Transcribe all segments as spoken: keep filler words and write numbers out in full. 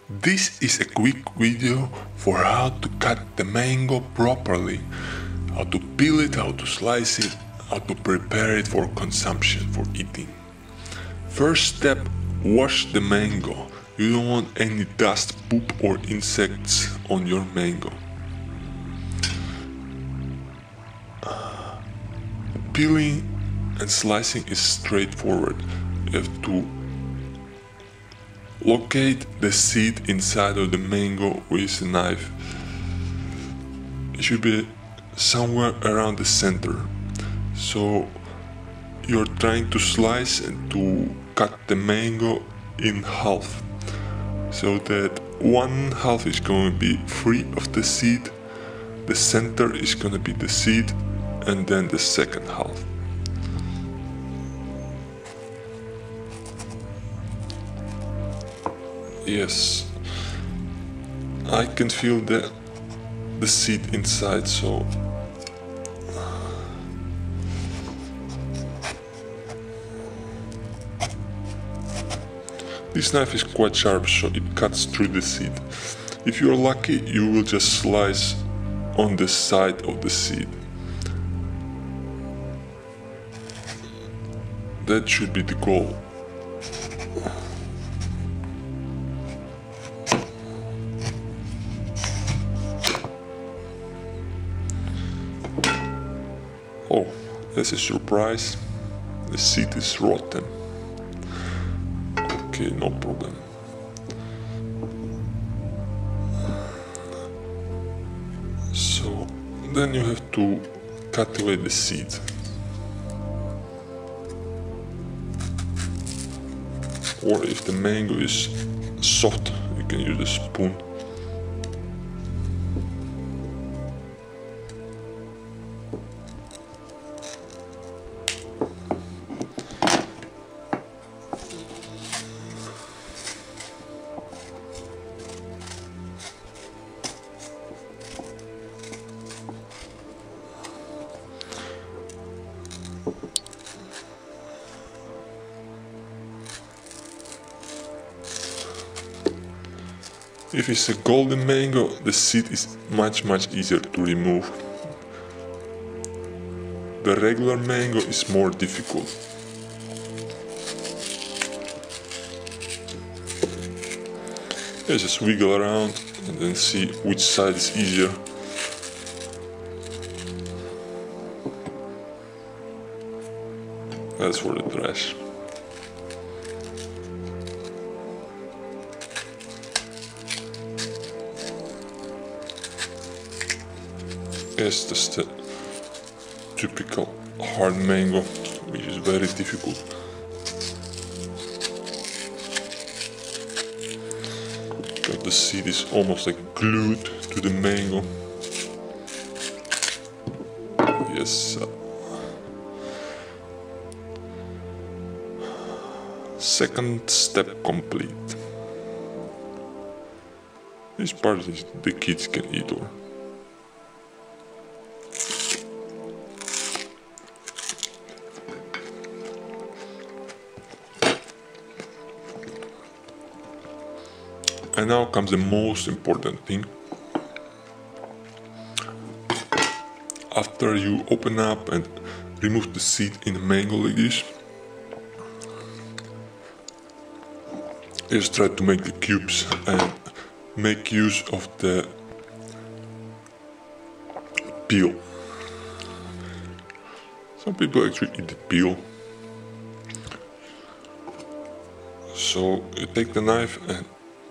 This is a quick video for how to cut the mango properly, how to peel it, how to slice it, how to prepare it for consumption, for eating. First step, wash the mango. You don't want any dust, poop or insects on your mango. Uh, peeling and slicing is straightforward. You have to locate the seed inside of the mango with a knife. It should be somewhere around the center. So you're trying to slice and to cut the mango in half, so that one half is going to be free of the seed, the center is going to be the seed, and then the second half. Yes, I can feel the the seed inside, so this knife is quite sharp, so it cuts through the seed. If you're lucky, you will just slice on the side of the seed. That should be the goal. Oh, that's a surprise. The seed is rotten. Okay, no problem. So then you have to cut away the seed. Or if the mango is soft, you can use a spoon. If it's a golden mango, the seed is much much easier to remove. The regular mango is more difficult. You just wiggle around and then see which side is easier. That's for the trash. Yes, that's the typical hard mango, which is very difficult. Because the seed is almost like glued to the mango. Yes. Uh, second step complete. This part is the kids can eat or. And now comes the most important thing. After you open up and remove the seed in the mango like this, just try to make the cubes and make use of the peel. Some people actually eat the peel. So you take the knife and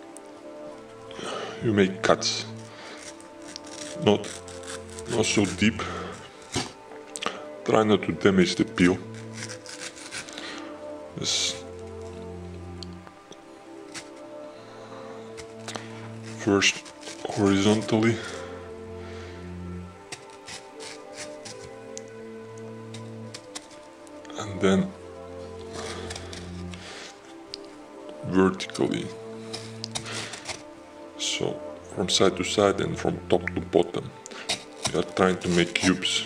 you make cuts, not, not so deep. Try not to damage the peel. Just first horizontally, and then vertically. So from side to side and from top to bottom, we are trying to make cubes.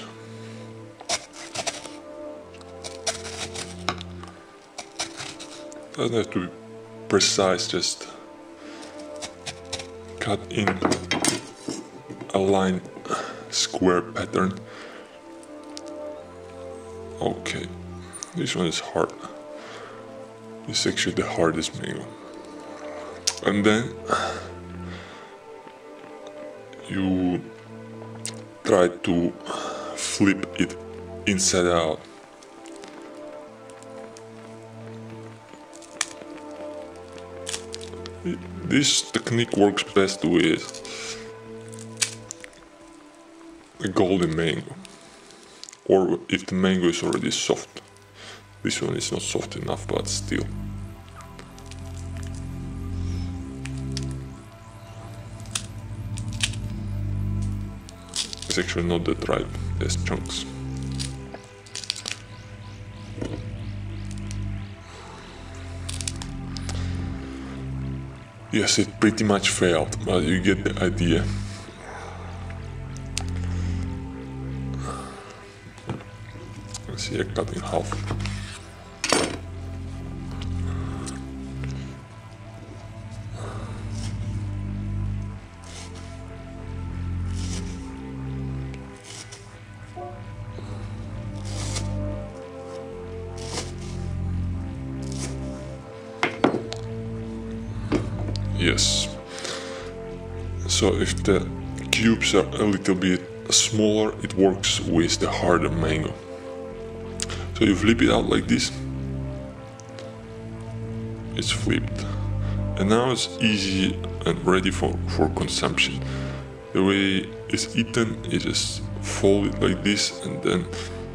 Doesn't have to be precise, just cut in a line square pattern. Okay, this one is hard. It's actually the hardest mango. And then you try to flip it inside out. This technique works best with a golden mango, or if the mango is already soft. This one is not soft enough, but still. It's actually not that ripe, there's chunks. Yes, it pretty much failed, but you get the idea. Let's see, I cut in half. Yes. So if the cubes are a little bit smaller, it works with the harder mango. So you flip it out like this. It's flipped. And now it's easy and ready for, for consumption. The way it's eaten, you just fold it like this, and then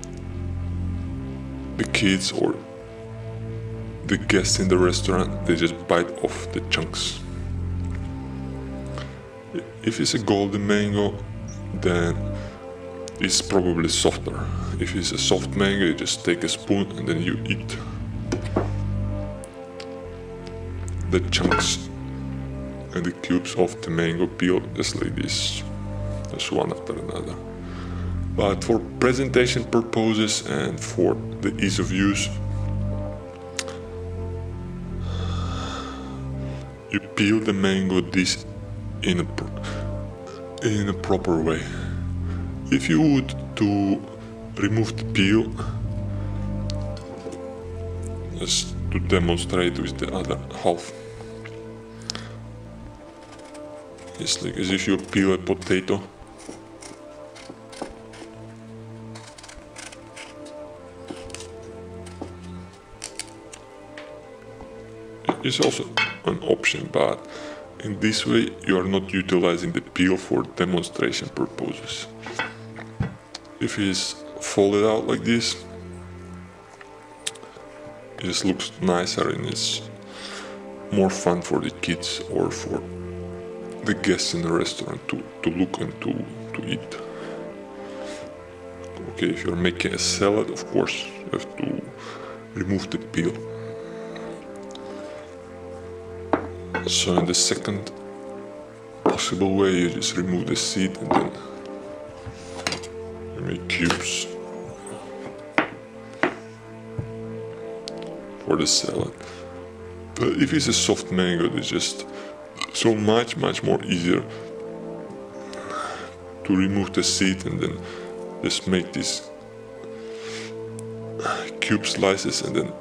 the kids or the guests in the restaurant, they just bite off the chunks. If it's a golden mango, then it's probably softer. If it's a soft mango, you just take a spoon and then you eat the chunks and the cubes of the mango peel just like this, just one after another. But for presentation purposes and for the ease of use, you peel the mango this in a in a proper way. If you would to remove the peel, just to demonstrate with the other half, it's like as if you peel a potato. It's also an option, but in this way you are not utilizing the peel for demonstration purposes. If it is folded out like this, it just looks nicer and it's more fun for the kids or for the guests in the restaurant to, to look and to, to eat. Okay, if you're making a salad, of course you have to remove the peel. So in the second possible way, you just remove the seed and then you make cubes for the salad. But if it's a soft mango, it's just so much, much more easier to remove the seed and then just make these cube slices and then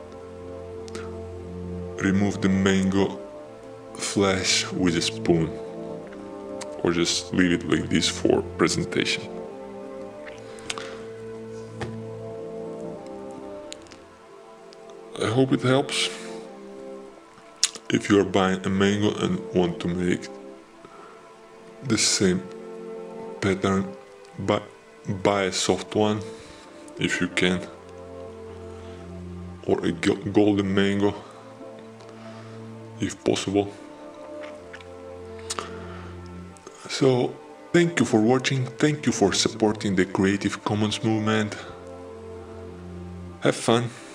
remove the mango flesh with a spoon, or just leave it like this for presentation. I hope it helps. If you are buying a mango and want to make the same pattern, buy, buy a soft one if you can, or a golden mango if possible. So thank you for watching, thank you for supporting the Creative Commons movement. Have fun.